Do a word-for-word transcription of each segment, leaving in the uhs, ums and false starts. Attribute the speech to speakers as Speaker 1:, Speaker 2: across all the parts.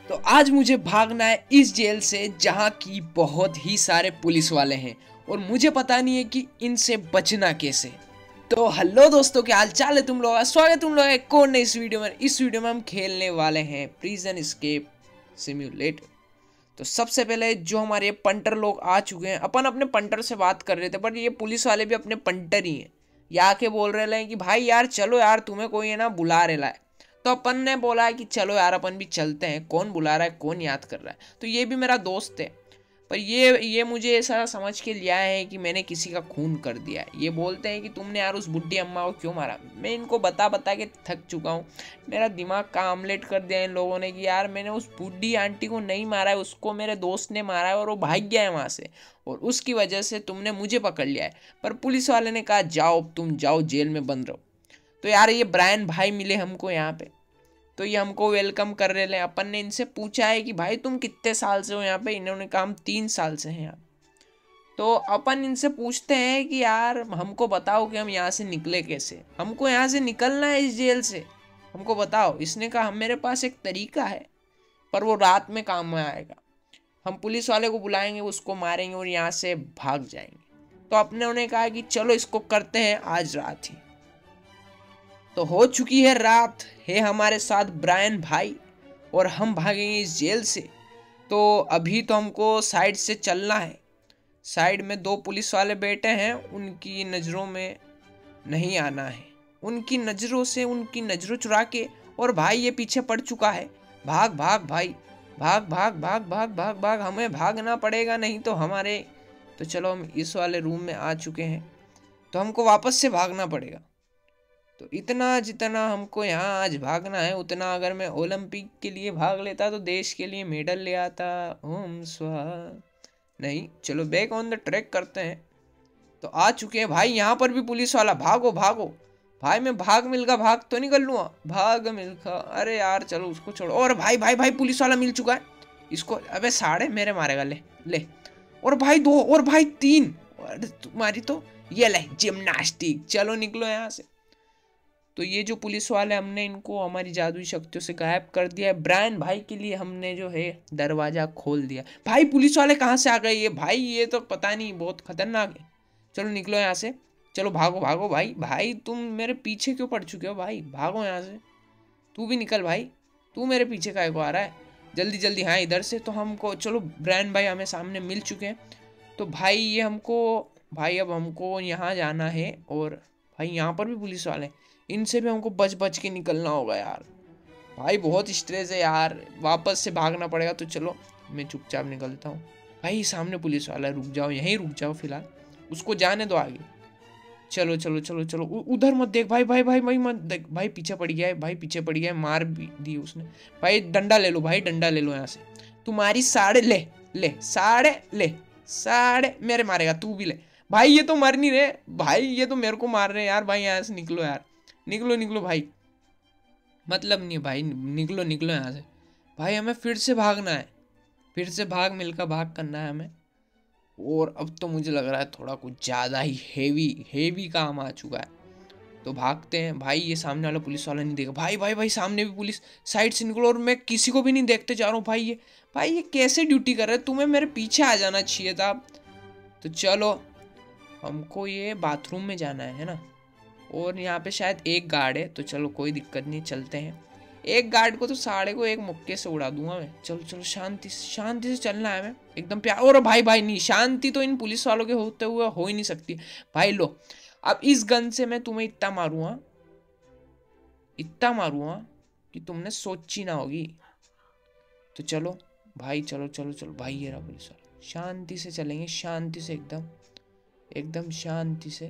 Speaker 1: तो आज मुझे भागना है इस जेल से जहाँ की बहुत ही सारे पुलिस वाले हैं और मुझे पता नहीं है कि इनसे बचना कैसे। तो हेलो दोस्तों, क्या हाल चाल है तुम लोगों का। स्वागत है तुम लोगों का एक और नई इस वीडियो में। इस वीडियो में हम खेलने वाले हैं प्रिजन एस्केप सिम्युलेटर। तो सबसे पहले जो हमारे पंटर लोग आ चुके हैं, अपन अपने पंटर से बात कर रहे थे पर ये पुलिस वाले भी अपने पंटर ही हैं। ये आके बोल रहे हैं कि भाई यार चलो यार, तुम्हें कोई है ना बुला रहा है। तो अपन ने बोला है कि चलो यार अपन भी चलते हैं। कौन बुला रहा है, कौन याद कर रहा है। तो ये भी मेरा दोस्त है, पर ये ये मुझे ऐसा समझ के लिया है कि मैंने किसी का खून कर दिया है। ये बोलते हैं कि तुमने यार उस बुढ़ी अम्मा को क्यों मारा। मैं इनको बता बता के थक चुका हूँ। मेरा दिमाग का आमलेट कर दिया इन लोगों ने कि यार मैंने उस बुढ़ी आंटी को नहीं मारा है, उसको मेरे दोस्त ने मारा है और वो भाग गया है वहाँ से, और उसकी वजह से तुमने मुझे पकड़ लिया है। पर पुलिस वाले ने कहा जाओ, तुम जाओ, जेल में बंद रहो। तो यार ये ब्रायन भाई मिले हमको यहाँ पे, तो ये हमको वेलकम कर रहे हैं। अपन ने इनसे पूछा है कि भाई तुम कितने साल से हो यहाँ पे। इन्होंने कहा हम तीन साल से हैं यहाँ। तो अपन इनसे पूछते हैं कि यार हमको बताओ कि हम यहाँ से निकले कैसे। हमको यहाँ से निकलना है इस जेल से, हमको बताओ। इसने कहा हम मेरे पास एक तरीका है, पर वो रात में काम में आएगा। हम पुलिस वाले को बुलाएंगे, उसको मारेंगे और यहाँ से भाग जाएंगे। तो अपने उन्हें कहा कि चलो इसको करते हैं आज रात ही। तो हो चुकी है रात, है हमारे साथ ब्रायन भाई और हम भागेंगे इस जेल से। तो अभी तो हमको साइड से चलना है। साइड में दो पुलिस वाले बैठे हैं, उनकी नज़रों में नहीं आना है। उनकी नज़रों से उनकी नज़रों चुरा के, और भाई ये पीछे पड़ चुका है। भाग भाग भाई, भाग भाग भाग भाग भाग भाग, हमें भागना पड़ेगा, नहीं तो हमारे। तो चलो हम इस वाले रूम में आ चुके हैं, तो हमको वापस से भागना पड़ेगा। तो इतना जितना हमको यहाँ आज भागना है, उतना अगर मैं ओलंपिक के लिए भाग लेता तो देश के लिए मेडल ले आता। ओम स्वाहा। नहीं, चलो बैक ऑन द ट्रैक करते हैं। तो आ चुके हैं भाई, यहाँ पर भी पुलिस वाला। भागो भागो भाई, मैं भाग मिलखा भाग तो निकल लूँगा। भाग मिलखा, अरे यार चलो उसको छोड़ो। और भाई भाई भाई पुलिस वाला मिल चुका है इसको। अबे साढ़े मेरे मारेगा, ले ले। और भाई दो, और भाई तीन, अरे तुम्हारी तो ये ले जिम्नास्टिक। चलो निकलो यहाँ से। तो ये जो पुलिस वाले, हमने इनको हमारी जादुई शक्तियों से गायब कर दिया है। ब्रायन भाई के लिए हमने जो है दरवाज़ा खोल दिया। भाई पुलिस वाले कहाँ से आ गए ये भाई, ये तो पता नहीं, बहुत खतरनाक है। चलो निकलो यहाँ से, चलो भागो भागो भाई। भाई तुम मेरे पीछे क्यों पड़ चुके हो भाई, भागो यहाँ से। तू भी निकल भाई, तू मेरे पीछे काहे को आ रहा है, जल्दी जल्दी। हाँ इधर से। तो हमको चलो, ब्रायन भाई हमें सामने मिल चुके हैं। तो भाई ये हमको, भाई अब हमको यहाँ जाना है। और भाई यहाँ पर भी पुलिस वाले, इनसे भी हमको बच बच के निकलना होगा यार। भाई बहुत स्ट्रेस है यार, वापस से भागना पड़ेगा। तो चलो मैं चुपचाप निकलता हूँ। भाई सामने पुलिस वाला, रुक जाओ, यहीं रुक जाओ फिलहाल, उसको जाने दो आगे। चलो चलो चलो चलो, उधर मत देख भाई, भाई भाई भाई मत देख भाई, पीछे पड़ गया है भाई, पीछे पड़ गया है, मार भी दी उसने। भाई डंडा ले लो भाई, डंडा ले लो यहाँ से। तुम्हारी साढ़े ले ले, साढ़े ले, साढ़े मेरे मारेगा, तू भी ले। भाई ये तो मर नहीं रहे भाई, ये तो मेरे को मार रहे हैं यार। भाई यहाँ से निकलो यार, निकलो निकलो भाई, मतलब नहीं भाई, निकलो निकलो यहाँ से। भाई हमें फिर से भागना है, फिर से भाग मिलकर भाग करना है हमें। और अब तो मुझे लग रहा है थोड़ा कुछ ज़्यादा ही हेवी हेवी काम आ चुका है। तो भागते हैं भाई। ये सामने वाला पुलिस वाला नहीं देखा। भाई भाई भाई सामने भी पुलिस, साइड से निकलो। और मैं किसी को भी नहीं देखते जा रहा हूँ भाई। ये भाई ये कैसे ड्यूटी कर रहे हैं, तुम्हें मेरे पीछे आ जाना चाहिए था। तो चलो हमको ये बाथरूम में जाना है, है ना। और यहाँ पे शायद एक गार्ड है, तो चलो कोई दिक्कत नहीं, चलते हैं। एक गार्ड को तो साढ़े को एक मुक्के से उड़ा दूंगा मैं। चलो चलो शांति से, शांति से चलना है हमें, एकदम प्यार। और भाई भाई नहीं, शांति तो इन पुलिस वालों के होते हुए हो ही नहीं सकती। भाई लो, अब इस गन से मैं तुम्हें इतना मारूंगा, इतना मारूंगा कि तुमने सोची ना होगी। तो चलो भाई, चलो चलो चलो भाई, ये रहा पुलिस वाला। शांति से चलेंगे, शांति से, एकदम एकदम शांति से।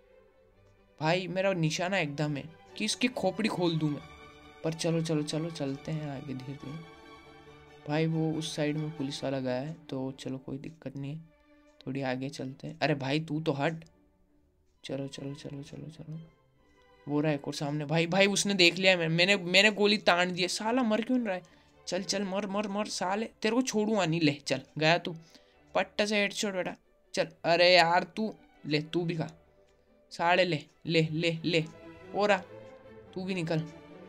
Speaker 1: भाई मेरा निशाना एकदम है कि इसकी खोपड़ी खोल दूं मैं। पर चलो चलो चलो चलते हैं आगे धीरे धीरे। भाई वो उस साइड में पुलिस वाला गया है, तो चलो कोई दिक्कत नहीं है, थोड़ी आगे चलते हैं। अरे भाई तू तो हट। चलो चलो चलो चलो चलो, वो रहा एक और सामने। भाई भाई उसने देख लिया है, मैंने मैंने गोली तान दी है। साला मर क्यों नहीं रहा है, चल चल मर मर मर साले, तेरे को छोड़ूंगा नहीं। ले चल, गया तू, पट्टा से हेडशॉट बेटा, चल। अरे यार तू ले, तू भी खा साले, ले ले ले ले। और आ, तू भी निकल,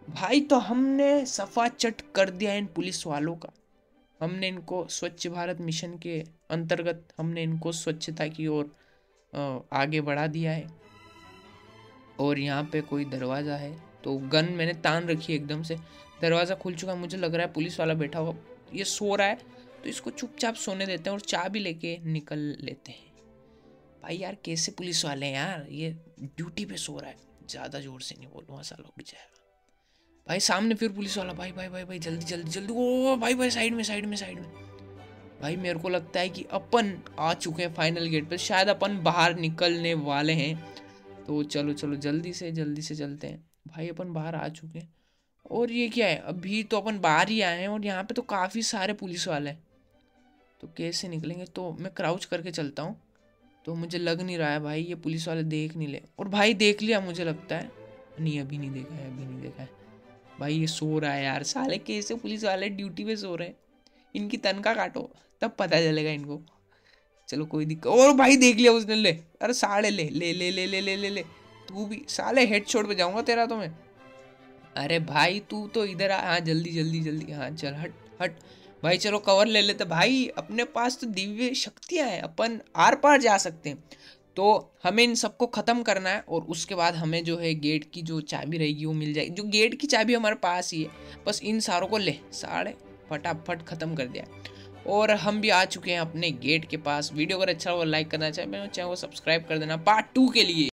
Speaker 1: भाई तो हमने सफा चट कर दिया इन पुलिस वालों का। हमने इनको स्वच्छ भारत मिशन के अंतर्गत हमने इनको स्वच्छता की ओर आगे बढ़ा दिया है। और यहाँ पे कोई दरवाज़ा है तो गन मैंने तान रखी है एकदम से। दरवाज़ा खुल चुका, मुझे लग रहा है पुलिस वाला बैठा हुआ, ये सो रहा है तो इसको चुपचाप सोने देते हैं और चाबी लेके निकल लेते हैं। भाई यार कैसे पुलिस वाले हैं यार, ये ड्यूटी पे सो रहा है। ज़्यादा जोर से नहीं बोलूँगा, साला उठ जाएगा। भाई सामने फिर पुलिस वाला, भाई भाई भाई भाई जल्दी जल्दी जल्दी, ओ भाई भाई साइड में साइड में साइड में। भाई मेरे को लगता है कि अपन आ चुके हैं फाइनल गेट पे, शायद अपन बाहर निकलने वाले हैं। तो चलो चलो जल्दी से जल्दी से चलते हैं। भाई अपन बाहर आ चुके हैं। और ये क्या है, अभी तो अपन बाहर ही आए हैं और यहाँ पे तो काफ़ी सारे पुलिस वाले हैं। तो कैसे निकलेंगे, तो मैं क्राउच करके चलता हूँ। तो मुझे लग नहीं रहा है भाई ये पुलिस वाले देख नहीं ले, और भाई देख लिया मुझे लगता है। नहीं अभी नहीं देखा है, अभी नहीं देखा है। भाई ये सो रहा है यार, साले कैसे पुलिस वाले ड्यूटी पे सो रहे हैं। इनकी तनख्वाह काटो तब पता चलेगा इनको। चलो कोई दिक्कत, और भाई देख लिया उसने, ले अरे साले ले ले ले ले ले ले ले ले तू भी साले, हेडशॉट पे जाऊंगा तेरा तो मैं। अरे भाई तू तो इधर आ, हाँ जल्दी जल्दी जल्दी, हाँ चल हट हट। भाई चलो कवर ले लेते भाई, अपने पास तो दिव्य शक्तियाँ हैं, अपन आर पार जा सकते हैं। तो हमें इन सबको ख़त्म करना है और उसके बाद हमें जो है गेट की जो चाबी रहेगी वो मिल जाएगी। जो गेट की चाबी हमारे पास ही है, बस इन सारों को ले साढ़े फटाफट ख़त्म कर दिया। और हम भी आ चुके हैं अपने गेट के पास। वीडियो अगर अच्छा हो लाइक करना चाहिए, मैं चैनल को सब्सक्राइब कर देना पार्ट टू के लिए।